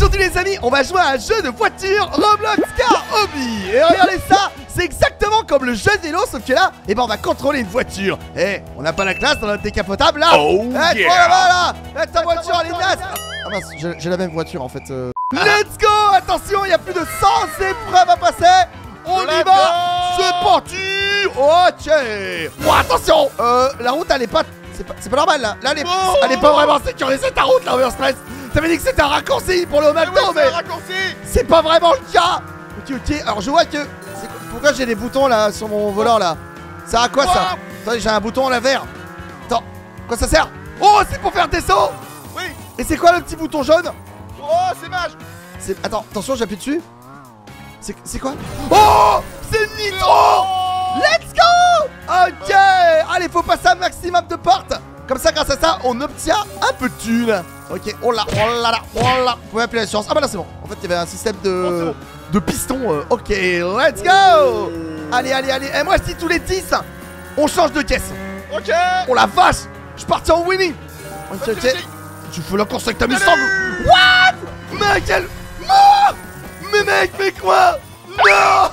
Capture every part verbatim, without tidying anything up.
Aujourd'hui les amis, on va jouer à un jeu de voiture Roblox Car Hobby. Et regardez ça, c'est exactement comme le jeu de vélo, sauf que là, eh ben on va contrôler une voiture. Eh, on n'a pas la classe dans notre décapotable là. Oh eh, yeah. là-bas là. Eh, ta voiture elle est naze. Ah mince, j'ai la même voiture en fait. euh. Let's go. Attention, il y a plus de cent épreuves à passer. On y Let's va. go. C'est parti. Ok. Oh, attention. Euh, la route elle est pas... C'est pas, pas normal là. Là elle est, Oh. elle est pas vraiment sécurisée ta route là, stress. T'avais dit que c'était un raccourci pour le Mais McDo, oui, mais c'est un raccourci. c'est pas vraiment le cas. Ok, ok. Alors je vois que... Pourquoi j'ai des boutons là sur mon volant là? Ça sert à quoi ça? Attendez, j'ai un bouton là vert. Attends, quoi ça sert? Oh, c'est pour faire des sauts. Oui. Et c'est quoi le petit bouton jaune? Oh, c'est mage. C'est... Attends, attention, j'appuie dessus. C'est c'est quoi? Oh, c'est nitro. Let's go. Ok. Allez, faut passer un maximum de portes. Comme ça, grâce à ça, on obtient un peu de thunes. Ok, oh là, oh là là, oh là. Vous pouvez appeler l'assurance. Ah bah là, c'est bon. En fait, il y avait un système de... Oh, c'est bon. de piston. euh, Ok, let's go. Allez, allez, allez. Et moi, je dis tous les dix, on change de caisse. Ok. Oh la vache. Je suis parti en winning. Ok, ok. Vas-y. Tu fais la course avec ta Mustang. Allez. What? Mec, elle... Non. Mais mec, mais quoi? Non.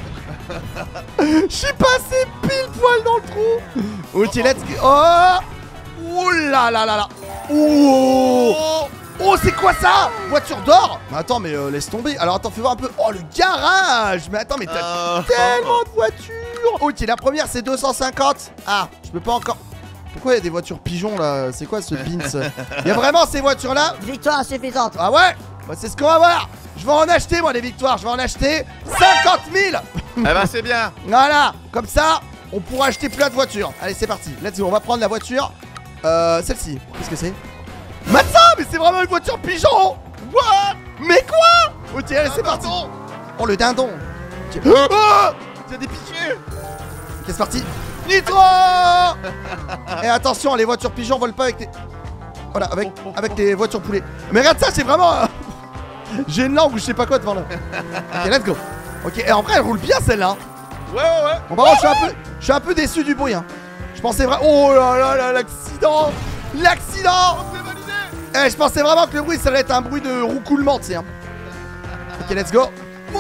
Je suis passé pile poil dans le trou. Ok, let's go. Oh. Oh là là là là. Oh. Oh. Oh, c'est quoi ça? Voiture d'or? Mais attends, mais euh, laisse tomber. Alors attends, fais voir un peu. Oh, le garage. Mais attends, mais t'as Euh. tellement de voitures. Ok, la première c'est deux cent cinquante. Ah, je peux pas encore. Pourquoi il y a des voitures pigeons là? C'est quoi ce Beans? Il y a vraiment ces voitures là? Victoire insuffisante. Ah ouais? Bah c'est ce qu'on va voir. Je vais en acheter moi des victoires. Je vais en acheter cinquante mille. Eh ben, c'est bien. Voilà, comme ça, on pourra acheter plein de voitures. Allez, c'est parti. Let's go. On va prendre la voiture. Euh, celle-ci. Qu'est-ce que c'est? Matza, mais c'est vraiment une voiture pigeon. What? Mais quoi? Ok, allez, c'est parti. Pardon. Oh, le dindon. Ok. Oh, Il y a des piquets. ok, c'est parti. Nitro. Et attention, les voitures pigeons volent pas avec les... Voilà, avec, Oh, oh, oh. avec les voitures poulets. Mais regarde ça, c'est vraiment... euh, J'ai une langue ou je sais pas quoi devant là. Ok, let's go. Ok, et en vrai, elle roule bien celle-là. Ouais, ouais, ouais. Bon, par contre, je suis un peu, je suis un peu déçu du bruit. Hein. Je pensais vraiment. Oh là là là, l'accident! L'accident! C'est validé. Eh, je pensais vraiment que le bruit, ça allait être un bruit de roue coulement, tu sais. Hein. Ok, let's go.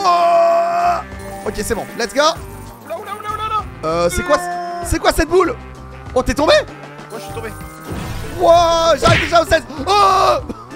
Oh, ok, c'est bon, let's go. Oula, oula, oula, oula, oula. Euh, c'est quoi, c'est quoi cette boule? Oh, t'es tombé? Ouais, je suis tombé. Wow, j'arrive déjà au seize. Oh!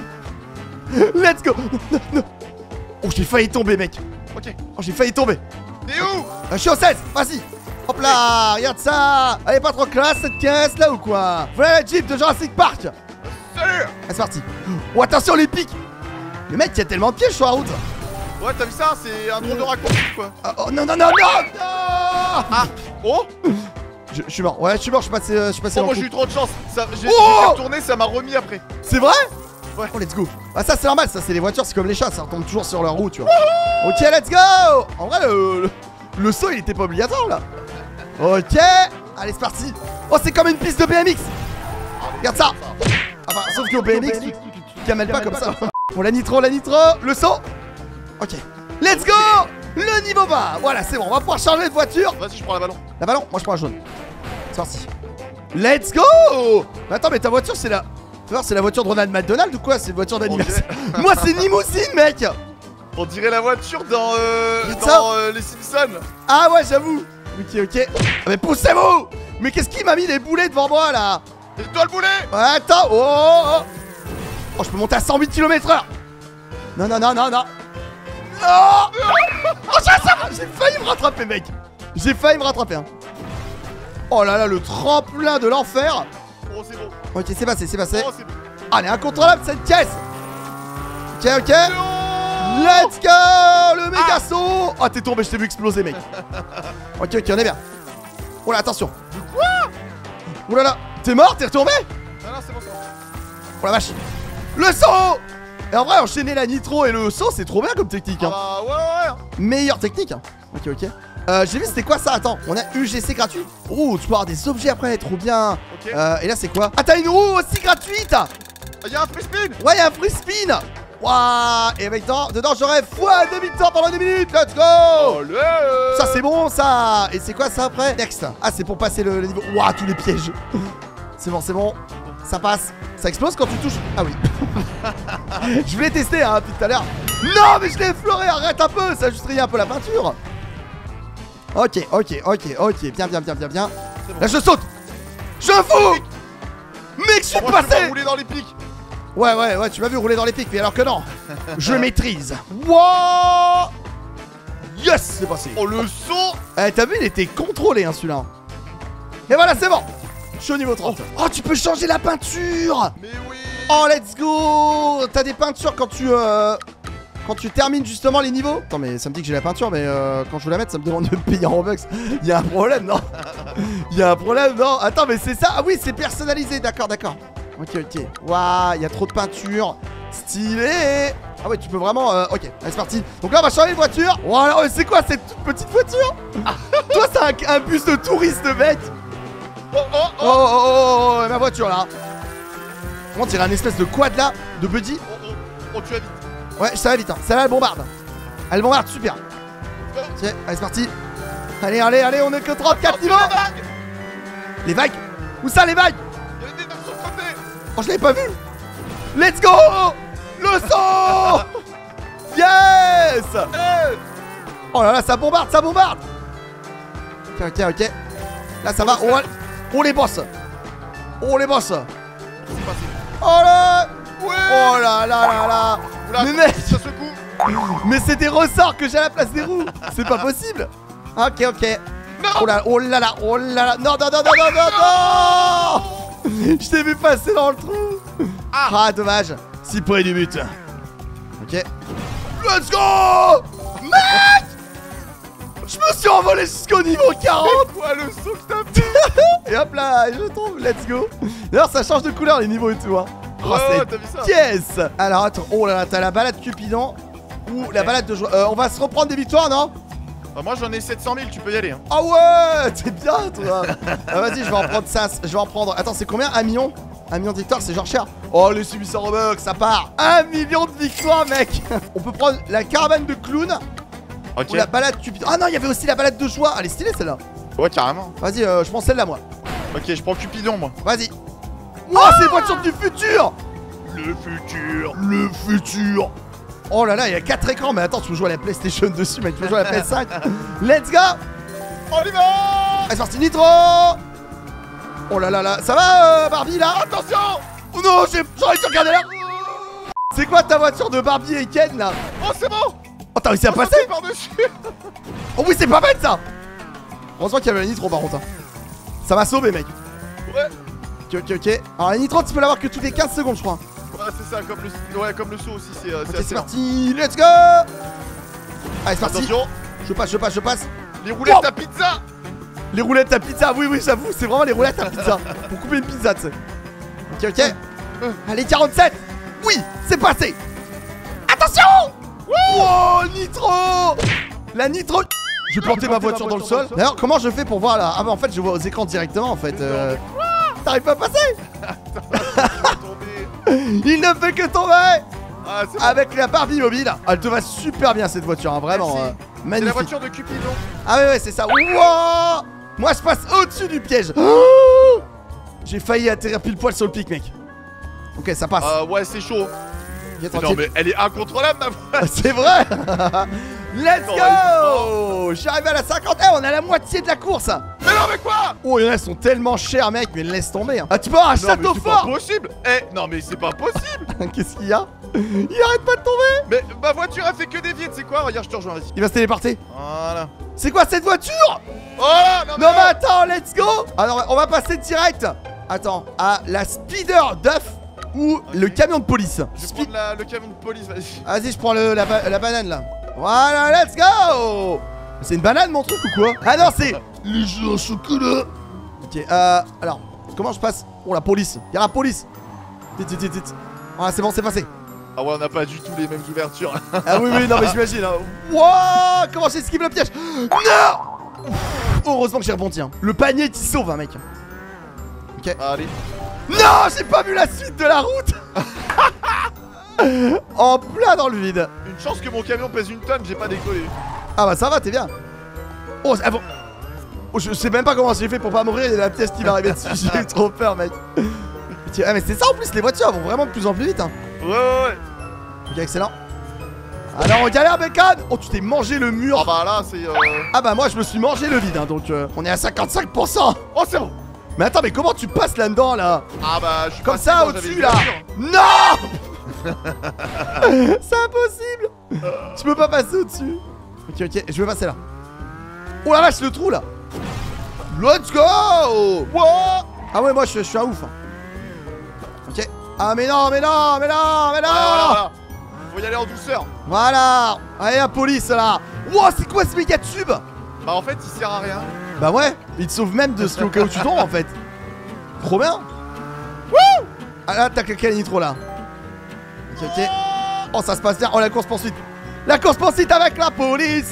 Let's go. Non, non. Oh, j'ai failli tomber, mec. Ok. Oh, j'ai failli tomber. T'es où? Euh, je suis au seize, vas-y. Hop là, regarde ça. Elle est pas trop classe cette caisse là ou quoi? Voilà la Jeep de Jurassic Park. Salut. Allez, c'est parti. Oh, attention les pics. Mais mec, il y a tellement de pièges sur la route. Ouais, t'as vu ça? C'est un drôle de raccourci, quoi. Ah, oh non, non, non, non, non. Ah. Oh. Je, je suis mort, ouais, je suis mort, je suis passé, euh, je suis passé Oh, dans moi le j'ai eu trou. trop de chance. Ça, j'ai Oh. j'ai fait retourner, ça m'a remis après. C'est vrai? Ouais. Oh, let's go. Ah, ça c'est normal, ça c'est les voitures, c'est comme les chats, ça retombe toujours sur leur roue, tu vois. Ok, let's go. En vrai, le, le, le saut il était pas obligatoire là. Ok, allez, c'est parti. Oh, c'est comme une piste de B M X. Regarde ça. Enfin, sauf qu'au B M X, tu, tu, tu te gamelles pas comme ça. Bon, la nitro, la nitro, le saut. Ok, let's go. Le niveau vingt. Voilà, c'est bon, on va pouvoir changer de voiture. Vas-y, je prends la ballon. La ballon, moi je prends la jaune. C'est parti. Let's go. Mais attends, mais ta voiture c'est la... Tu vois, c'est la voiture de Ronald McDonald ou quoi? C'est une voiture d'anniversaire. Moi c'est une limousine, mec. On dirait la voiture dans, euh, Regarde ça. dans euh, les Simpsons. Ah ouais, j'avoue. Ok, ok. Ah, mais poussez-vous. Mais qu'est-ce qui m'a mis des boulets devant moi là? Et toi le boulet. Ouais, attends. Oh, oh, oh. Oh, je peux monter à cent huit kilomètres heure. Non, non, non, non, non. Non. Oh, j'ai j'ai failli me rattraper, mec. J'ai failli me rattraper. Hein. Oh là là, le tremplin de l'enfer. Oh, c'est bon. Ok, c'est passé, c'est passé. Oh, c'est bon. Ah, elle est incontrôlable cette caisse. Ok, ok. Oh. Let's go. Le méga saut. Oh, t'es tombé, je t'ai vu exploser, mec. Ok, ok, on est bien. Oh là, attention. Quoi? Oh là là. T'es mort, t'es retombé? Non, non, c'est bon, c'est bon. Oh la vache. Le saut. Et en vrai, enchaîner la nitro et le saut, c'est trop bien comme technique. Hein. Ah, ouais, ouais, ouais. Meilleure technique. Hein. Ok, ok. Euh, j'ai vu, c'était quoi ça? Attends, on a U G C gratuit. Oh, tu peux avoir des objets après, trop bien. Ok. Euh, et là, c'est quoi? Ah, t'as une roue aussi gratuite. Ah, y'a un free spin. Ouais, y'a un free spin. Waouh. Et avec dedans, dedans j'aurai fois demi-temps pendant deux minutes. Let's go. Olé. Ça, c'est bon, ça. Et c'est quoi ça après? Next. Ah, c'est pour passer le, le niveau. Waouh, tous les pièges. C'est bon, c'est bon. Ça passe. Ça explose quand tu touches. Ah oui. Je voulais tester hein, depuis tout à l'heure. Non mais je l'ai effleuré, arrête un peu, ça a juste rayé un peu la peinture. Ok, ok, ok, ok, bien, bien, bien, bien, bien. Bon. Là je saute. Je fous. Mec, je suis Moi, je passé. peux rouler dans les pics. Ouais, ouais, ouais, tu m'as vu rouler dans les pics, mais alors que non. Je maîtrise. Wow. Yes, c'est passé. Oh, le saut. Eh, t'as vu, il était contrôlé hein, celui-là. Et voilà, c'est bon. Je suis au niveau trente. Oh, tu peux changer la peinture. Mais oui. Oh, let's go. T'as des peintures quand tu euh, quand tu termines justement les niveaux. Attends, mais ça me dit que j'ai la peinture, mais euh, quand je veux la mettre, ça me demande de payer en Robux. Il y a un problème, non? Il y a un problème, non? Attends, mais c'est ça. Ah oui, c'est personnalisé. D'accord, d'accord. Ok, ok. Waouh, il y a trop de peinture. Stylé. Ah ouais, tu peux vraiment... Euh, ok, allez, c'est parti. Donc là, on va changer de voiture. Voilà, c'est quoi cette toute petite voiture? Toi, c'est un, un bus de touriste, mec. Oh, oh, Oh, oh. oh, oh, oh, ma voiture, là. On dirait un espèce de quad, là, de buddy. Oh, oh, oh, tu vas vite. Ouais, ça va vite, hein. Celle-là, elle bombarde. Elle bombarde, super. Ok, allez, c'est parti. Allez, allez, allez, on est que trente-quatre niveaux. Les vagues. Les vagues? Où ça, les vagues? Il y a des vagues sur le côté. Oh, je l'avais pas vu. Let's go. Le saut. Yes. Hey. Oh là là, ça bombarde, ça bombarde. Ok, ok, ok. Là, ça va. Oh, oh les boss. Oh, les boss. C'est passé. Oh là. Ouais. Oh là là là là. Oula, Mais mec, ça secoue. mais c'est des ressorts que j'ai à la place des roues. C'est pas possible. Ok, ok. Non. Oh là, oh là là, oh là là. Non, non, non, non, non, non, non. Je t'ai vu passer dans le trou. Ah. Ah, dommage. Si près du but. Ok. Let's go. Mec, je me suis envolé jusqu'au niveau quarante. Quoi, le saut que t'as fait? Et hop là, je tombe, let's go. D'ailleurs, ça change de couleur les niveaux et tout, hein. Oh, Ouais, c'est ouais, t'as vu ça? yes. Alors, attends, oh là là, t'as la balade Cupidon ou la balade de joie. Euh, on va se reprendre des victoires, non? Bah, moi, j'en ai sept cent mille, tu peux y aller. Hein. Ah ouais, t'es bien, toi. Ah, vas-y, je vais en prendre ça. Je vais en prendre. Attends, c'est combien? Un million? Un million de victoires, c'est genre cher. Oh, les huit cents Robux, ça part. Un million de victoires, mec. On peut prendre la caravane de clown Ok. ou la balade Cupidon. Ah non, il y avait aussi la balade de joie. Elle est stylée, celle-là. Ouais, carrément. Vas-y, euh, je prends celle-là, moi. Ok, je prends Cupidon, moi. Vas-y. Oh, c'est une voiture du futur. Le futur. Le futur. Oh là là, il y a quatre écrans. Mais attends, tu peux jouer à la PlayStation dessus, mec. Tu peux jouer à la P S cinq. Let's go. On y va. Allez, c'est parti, Nitro. Oh là là là. Ça va, euh, Barbie, là? Attention. Oh non, j'ai- j'aurais dû regarder là. C'est quoi ta voiture de Barbie et Ken, là? Oh, c'est bon. Oh, t'as réussi à On passer? saute par-dessus. Oh oui, c'est pas bête, ça. Heureusement qu'il y avait la Nitro, par contre, hein. Ça m'a sauvé, mec. Ouais. Ok, ok, ok. Alors, la Nitro, tu peux l'avoir que toutes les quinze secondes, je crois. Ouais, c'est ça, comme le, ouais, comme le saut aussi, c'est euh, Ok, c'est c'est assez lent. parti. Let's go. Allez, c'est parti. Attention, Je passe, je passe, je passe. les roulettes Oh. à pizza. Les roulettes à pizza, oui, oui, j'avoue, c'est vraiment les roulettes à pizza. Pour couper une pizza, tu sais. Ok, ok. Euh. Allez, quarante-sept. Oui, c'est passé. Attention. Wow, Nitro. La Nitro. Je vais planter ma voiture dans le sol. D'ailleurs, comment je fais pour voir là? Ah, bah en fait, je vois aux écrans directement en fait. Euh... T'arrives pas à passer? Tomber. Il ne fait que tomber. Ah, c'est bon. Avec la Barbie mobile. Elle te va super bien cette voiture, hein, vraiment. Merci. euh, C'est la magnifique. voiture de Cupidon. Ah ouais ouais c'est ça. Wow. Moi je passe au-dessus du piège. Oh. J'ai failli atterrir pile poil sur le pic, mec. Ok, ça passe. Euh, ouais, c'est chaud. Ok, Non, tranquille. mais elle est incontrôlable, ma voiture. C'est vrai. Let's Non, go. Je suis arrivé à la cinquante. Eh, on est à la moitié de la course. Mais non, mais quoi? Oh, il y en a, elles sont tellement chères, mec. Mais laisse tomber, hein. Ah, tu peux avoir un Non, mais château c'est pas fort. possible. Eh, non, mais c'est pas possible. Qu'est-ce qu'il y a? Il arrête pas de tomber. Mais ma voiture, elle fait que dévier, tu sais quoi? Regarde, je te rejoins, vas-y. Il va se téléporter. Voilà. C'est quoi cette voiture? Oh là, non, Non mais attends, let's go. Alors on va passer direct. Attends, à la Speeder Duff ou le camion de police. Je vais Speed- prendre la- le camion de police, vas-y. Vas-y, je prends le, la, ba- la banane là. Voilà, let's go. C'est une banane mon truc ou quoi? Ah non, c'est les jeux au chocolat. Ok, euh, alors, comment je passe? Oh la police, y'a la police. Vite, vite, vite, vite. Ah c'est bon, c'est passé. Ah ouais, on n'a pas du tout les mêmes ouvertures. Ah oui, oui, non mais j'imagine. Hein. Wouah, comment j'esquive le piège? Non. Heureusement que j'ai rebondi. Hein. Le panier qui sauve, hein, mec. Ok. Allez. Non, j'ai pas vu la suite de la route. En plein dans le vide. Une chance que mon camion pèse une tonne, j'ai pas décollé. Ah bah ça va, t'es bien. Oh, c'est- ah bon. Oh, je sais même pas comment j'ai fait pour pas mourir. Il y a la pièce qui va arriver dessus. J'ai eu trop peur, mec. Ah mais c'est ça en plus, les voitures vont vraiment de plus en plus vite. Hein. Ouais, ouais, ouais. Ok, excellent. Alors on galère, Bacon. Oh, tu t'es mangé le mur. Ah bah là, c'est. Euh... Ah bah moi je me suis mangé le vide, hein, donc euh, on est à cinquante-cinq pour cent. Oh, c'est bon. Mais attends, mais comment tu passes là-dedans là? Ah bah, je suis Comme passé, ça moi, au-dessus j'avais là. une Non. C'est impossible. Tu peux pas passer au-dessus. Ok, ok, je vais passer là. Oh la vache, le trou là. Let's go. Wow. Ah ouais, moi je, je suis un ouf, hein. Ok. Ah mais non, mais non, mais non, mais non. Voilà, voilà, voilà. Faut y aller en douceur. Voilà. Allez la police là. Wow, c'est quoi ce méga tube? Bah en fait, il sert à rien. Bah ouais, il te sauve même de ce au cas où tu tombes en fait. Trop bien. Wouh. Ah là, t'as quelqu'un nitro là. Ok, ok. Oh, ça se passe bien. Oh, la course poursuite. La course poursuite avec la police.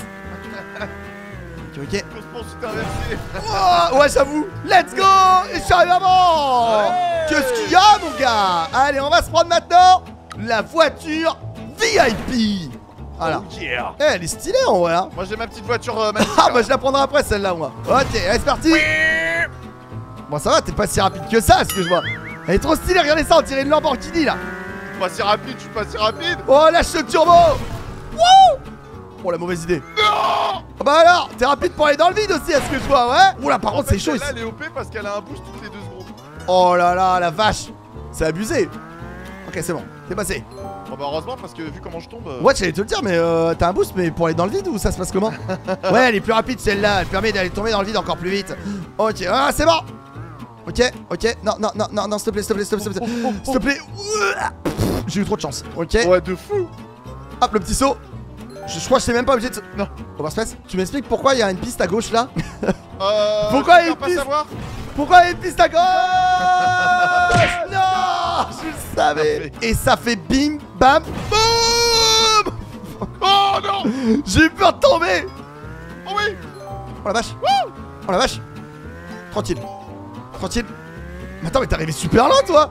Ok, ok. Course poursuite inversée. Oh, ouais, j'avoue. Let's go. Et je suis arrivé avant. Ouais. Qu'est-ce qu'il y a, mon gars? Allez, on va se prendre maintenant la voiture V I P. Voilà. Oh yeah. Eh, elle est stylée en vrai, hein. Moi j'ai ma petite voiture euh, magnifique. Ah, bah je la prendrai après celle-là, moi. Ok, allez, c'est parti. Bon, ça va, t'es pas si rapide que ça, ce que je vois. Elle est trop stylée, regardez ça, on dirait une Lamborghini là. Je suis pas si rapide, je suis pas si rapide. Oh, lâche le turbo. Wouh. Oh, la mauvaise idée. Non. Ah bah alors, t'es rapide pour aller dans le vide aussi, à ce que je vois, ouais. Oula, par contre, c'est chaud ici. Là, elle est O P parce qu'elle a un boost toutes les deux secondes. Oh là là, la vache. C'est abusé. Ok, c'est bon, c'est passé. Bon bah heureusement parce que vu comment je tombe. Euh... Ouais, j'allais te le dire, mais euh, t'as un boost, mais pour aller dans le vide ou ça se passe comment? Ouais, elle est plus rapide celle-là, elle permet d'aller tomber dans le vide encore plus vite. Ok, ah, c'est bon. Ok, ok, non, non, non, non, non, s'il te plaît, s'il te plaît, s'il te plaît, s'il te plaît. J'ai eu trop de chance, ok. Ouais, de fou. Hop, le petit saut. Je, je crois que je sais même pas obligé de... Non, comment ça se passe? Tu m'expliques pourquoi il y a une piste à gauche là? Euh... Pourquoi il y a une pas piste? savoir. Pourquoi il y a une piste à gauche? Non, je le savais. Et ça fait bim, bam, boum. Oh non. J'ai eu peur de tomber. Oh oui. Oh la vache. Oh la vache. Tranquille. Tranquille. Mais attends, mais t'es arrivé super loin toi.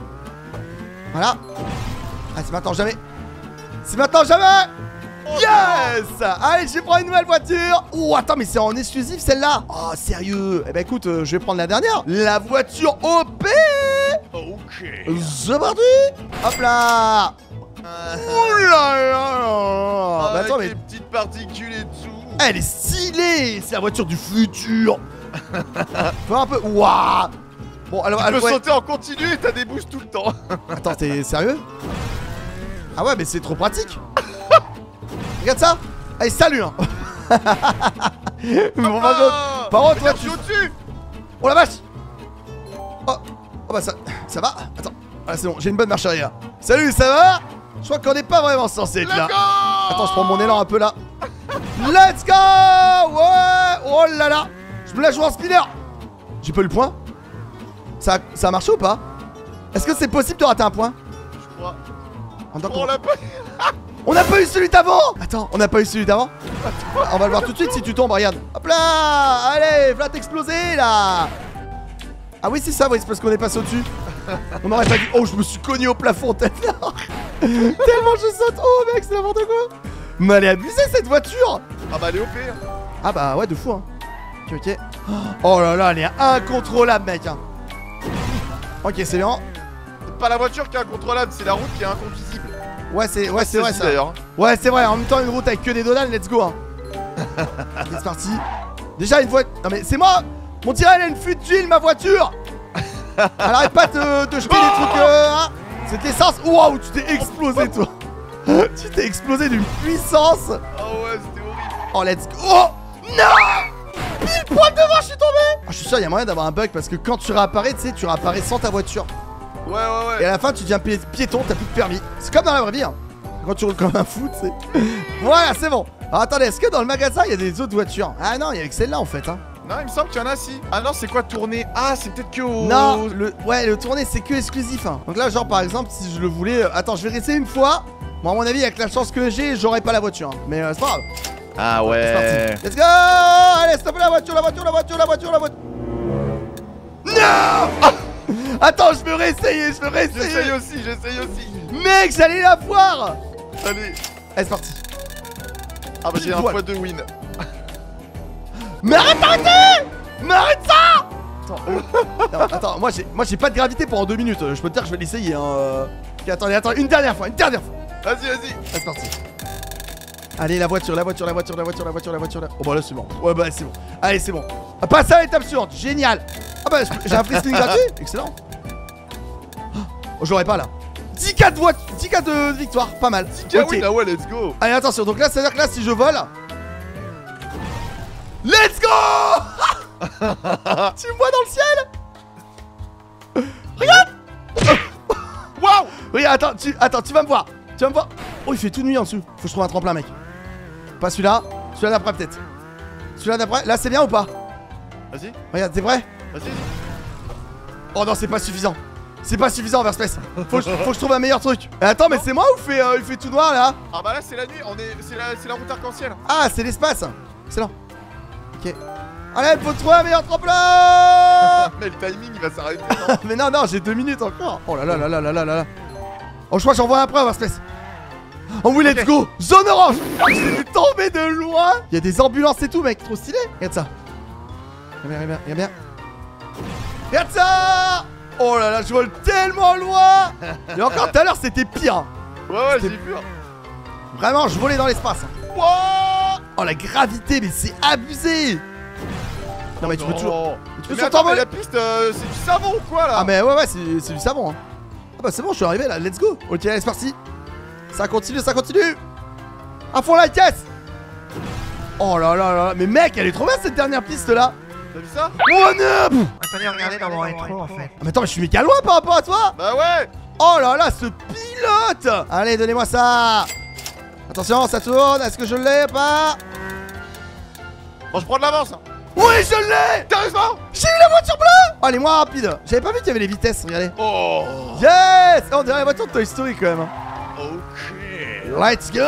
Voilà. Ah, c'est maintenant jamais. C'est maintenant jamais. Yes. Allez, je vais prendre une nouvelle voiture. Oh, attends, mais c'est en exclusif celle-là. Oh, sérieux. Eh ben écoute, euh, je vais prendre la dernière. La voiture O P. Ok. C'est parti. Hop là. Oh là là là. Bah attends, Avec mais les petites particules et tout. elle est stylée. C'est la voiture du futur. Fais un peu. Waouh. Bon, alors, Tu peux alors, ouais. sauter en continu et t'as des boosts tout le temps. Attends, t'es sérieux? Ah ouais, mais c'est trop pratique. Regarde ça. Allez, salut hein. Bon, par contre, par contre, toi, je tu... suis au-dessus. Oh la vache. Oh, oh bah ça, ça va. Attends, ah, c'est bon, j'ai une bonne marche arrière. Salut, ça va? Je crois qu'on n'est pas vraiment censé être là. Let's go. Attends, je prends mon élan un peu là. Let's go. Ouais. Oh là là. Je me la joue en spinner. J'ai pas eu le point. Ça, ça a marché ou pas? Est-ce que c'est possible de rater un point? Je crois. En tant Oh, on qu'on- l'a pas. On n'a pas eu celui d'avant. Attends, on n'a pas eu celui d'avant. On va le voir tout de suite si tu tombes, regarde. Hop là. Allez, voilà t'exploser là. Ah oui, c'est ça, oui, c'est parce qu'on est passé au-dessus. On aurait pas dit. Oh, je me suis cogné au plafond tellement. Tellement je saute. Oh mec, c'est n'importe quoi. Mais elle est abusée cette voiture. Ah bah elle est O P. Hein. Ah bah ouais, de fou hein. Ok, ok. Oh là là, elle est incontrôlable mec hein. Ok, c'est bien. C'est pas la voiture qui est incontrôlable, c'est la route qui est inconvisible. Ouais, c'est ouais, c'est vrai ça. D'ailleurs. Ouais, c'est vrai, en même temps, une route avec que des donales, let's go hein. Allez, c'est parti. Déjà, une voiture. Non, mais c'est moi. Mon tiré, elle a une fuite d'huile, ma voiture. Elle arrête pas de, de jeter des trucs. Euh, hein. C'est de l'essence. Waouh, tu t'es explosé, toi. Tu t'es explosé d'une puissance. Oh ouais, c'était horrible. Oh, let's go. Oh, non. Pile poil devant, je suis tombé. Oh, je suis sûr, il y a moyen d'avoir un bug parce que quand tu réapparais, tu sais, tu réapparais sans ta voiture. Ouais, ouais, ouais. Et à la fin, tu deviens pi- piéton, t'as plus de permis. C'est comme dans la vraie vie, hein. Quand tu roules comme un fou, tu sais. Voilà, c'est bon. Alors attendez, est-ce que dans le magasin, il y a des autres voitures? Ah non, il y a que celle-là en fait, hein. Non, il me semble qu'il y en a si. Ah non, c'est quoi tourner? Ah, c'est peut-être que au. Non, le, ouais, le tourné, c'est que exclusif, hein. Donc là, genre, par exemple, si je le voulais... euh, Attends, je vais rester une fois. Moi, à mon avis, avec la chance que j'ai, j'aurais pas la voiture, hein. Mais euh, c'est pas grave. Ah C'est ouais. parti. Let's go. Allez, stop la voiture, la voiture, la voiture, la voiture, la voiture. Non. Ah. Attends, je veux réessayer, je veux J'essaye réessayer. aussi, j'essaye aussi. Mec, j'allais la voir. Allez. Allez, c'est parti. Ah bah j'ai un Poil. fois deux win. Mais arrête, arrêtez. Mais arrête ça. Attends, euh, non, attends, moi j'ai moi j'ai pas de gravité pendant deux minutes. Je peux te dire que je vais l'essayer hein. euh. Ok, attendez, attendez, une dernière fois, une dernière fois. Vas-y, vas-y. C'est parti. Allez, la voiture, la voiture, la voiture, la voiture, la voiture, la voiture. La... Oh bah là c'est bon. Ouais bah c'est bon. Allez, c'est bon. Ah, passe à l'étape suivante. Génial. Ah bah j'ai un free spin gratuit. Excellent. Oh, je l'aurais pas là. dix K de voiture, dix K de victoire, pas mal. dix K, oui, ah ouais, let's go. Allez, attention. Donc là, c'est à dire que là, si je vole, let's go. Tu me vois dans le ciel. Regarde. Waouh. Regarde, attends, tu, attends, tu vas me voir. Tu vas me voir. Oh, il fait tout nuit en dessous. Faut que je trouve un tremplin, mec. Pas celui-là. Celui-là d'après, peut-être. Celui-là d'après. Là, c'est bien ou pas? Vas-y. Regarde, t'es prêt? Vas-y. Oh non, c'est pas suffisant. C'est pas suffisant, Verspace. Faut, faut que je trouve un meilleur truc. Eh, attends, mais c'est moi ou fait, euh, il fait tout noir là? Ah bah là, c'est la nuit. On est, c'est la, c'est la route arc-en-ciel. Ah, c'est l'espace. Excellent. Ok. Allez, faut trouver un meilleur tremplin. Mais le timing, il va s'arrêter. Mais non, non, j'ai deux minutes encore. Oh là là là là là là là là. Oh, je crois que j'en vois un après, Verspace. Oh oui, let's okay. go. Zone orange. Oh, j'ai tombé de loin. Il y a des ambulances et tout, mec. Trop stylé. Regarde ça. Regarde bien, regarde bien. Regarde ça. Oh là là, je vole tellement loin. Et encore tout à l'heure, c'était pire. Ouais, ouais, j'ai vu. Vraiment, je volais dans l'espace. Wow. Oh, la gravité, mais c'est abusé. Non, mais tu peux non. toujours. Tu peux mais attends, mais la piste, euh, c'est du savon ou quoi là? Ah, mais ouais, ouais, c'est du savon. Hein. Ah, bah, c'est bon, je suis arrivé là. Let's go. Ok, allez, c'est parti. Ça continue, ça continue. À fond la caisse. Oh là là là. Mais mec, elle est trop bien cette dernière piste là. T'as vu ça? Oh non. Attendez, regardez dans mon rétro en fait. Ah, mais attends, mais je suis méga loin par rapport à toi. Bah ouais. Oh là là, ce pilote. Allez, donnez-moi ça. Attention, ça tourne. Est-ce que je l'ai pas? Bon, je prends de l'avance. Oui, je l'ai. Sérieusement? J'ai eu la voiture bleue. Oh, elle est moins rapide. J'avais pas vu qu'il y avait les vitesses, regardez. Oh. Yes. Oh, on dirait la voiture de Toy Story quand même. Ok. Let's go.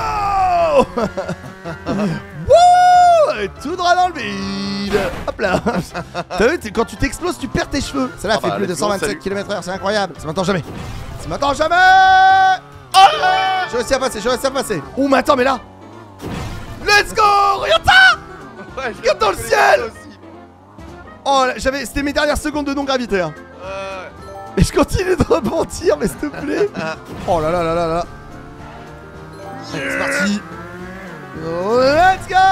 Wouh. Tout droit dans le vide. Hop là. T'as vu, quand tu t'exploses, tu perds tes cheveux. Ça là ah fait bah, plus de cent vingt-sept kilomètres heure, c'est incroyable. C'est maintenant jamais. C'est maintenant jamais. Ah. Je réussis à passer, je réussis à passer. Oh, mais attends, mais là. Let's go. Regarde ça. Ouais, regarde dans le ciel. Oh, j'avais, c'était mes dernières secondes de non-gravité. Hein. Euh... Et je continue de rebondir, mais s'il te plaît. Oh là là là là là. Allez, c'est parti. Let's go.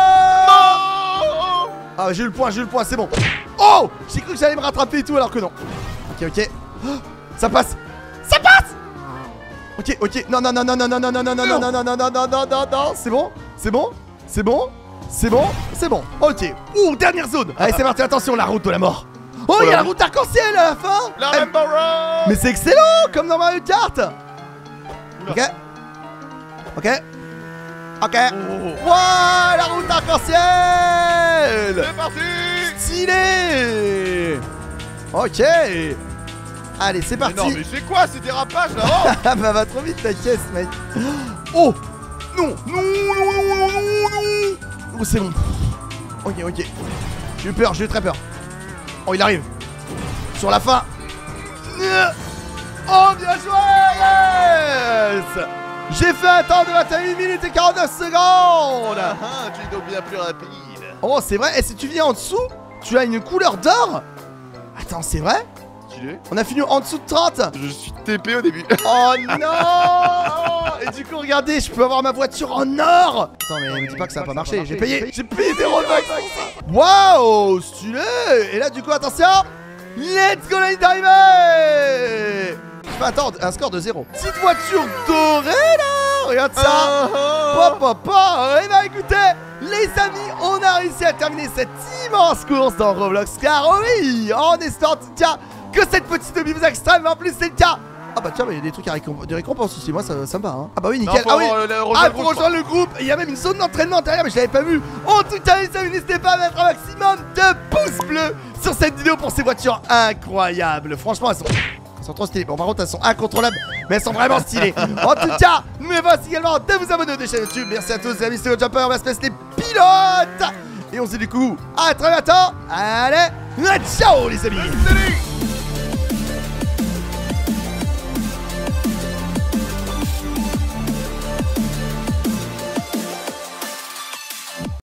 Ah, j'ai eu le point, j'ai eu le point, c'est bon. Oh, j'ai cru que j'allais me rattraper et tout, alors que non. Ok, ok. Oh, ça passe. Ça passe. Ok, ok. Non, non, non, non, non, non, non, non, non, non, non, non, non, non, non, non, non, non, non. C'est bon, c'est bon, c'est bon, c'est bon, c'est bon. Ok. Ouh, dernière zone. Allez, c'est parti. Attention, la route de la mort. Oh, il y a la route arc-en-ciel à la fin. La Rainbow Road. Mais c'est excellent, comme dans Mario Kart. Ok. Ok. Ok. Oh. Wow, la route arc-en-ciel. C'est parti. Stylé. Ok. Allez, c'est parti. Mais non, mais c'est quoi ces dérapages là? Ah bah va trop vite ta caisse, mec. Oh. Non. Non, non, non, non, non, non. Oh, c'est bon. Ok, ok. J'ai eu peur, j'ai eu très peur. Oh, il arrive. Sur la fin. Oh, bien joué. Yes. J'ai fait un temps de vingt et une minutes et quarante-neuf secondes. Ah, tu es donc bien plus rapide. Oh, c'est vrai. Et si tu viens en dessous, tu as une couleur d'or. Attends, c'est vrai? Stylé. On a fini en dessous de trente. Je suis T P au début. Oh non. Et du coup, regardez, je peux avoir ma voiture en or. Attends, mais me dis pas que ça va pas marcher. J'ai payé. J'ai payé des Robux. Waouh, stylé. Et là, du coup, attention. Let's go, les d'arriver. Attends, un score de zéro. Petite voiture dorée là. Regarde ça. Pop, pop, pop. Et bah écoutez, les amis, on a réussi à terminer cette immense course dans Roblox. Car oui, en espérant en tout cas que cette petite demi vous extrême. Mais en plus, c'est le cas. Ah bah tiens, mais il y a des trucs à récomp de récompense aussi. Moi, ça, ça me va. Hein. Ah bah oui, nickel. Non, ah oui. Euh, Ah, pour rejoindre le groupe. Il y a même une zone d'entraînement derrière, mais je l'avais pas vu. En tout cas, les amis, n'hésitez pas à mettre un maximum de pouces bleus sur cette vidéo pour ces voitures incroyables. Franchement, elles sont... Elles sont trop stylées. Bon, par contre, elles sont incontrôlables, mais elles sont vraiment stylées. En tout cas, n'oubliez pas également de vous abonner aux deux chaînes YouTube. Merci à tous, les amis, c'est le Jumper, on va se passer les pilotes. Et on se dit du coup à très bientôt. Allez, ciao les amis.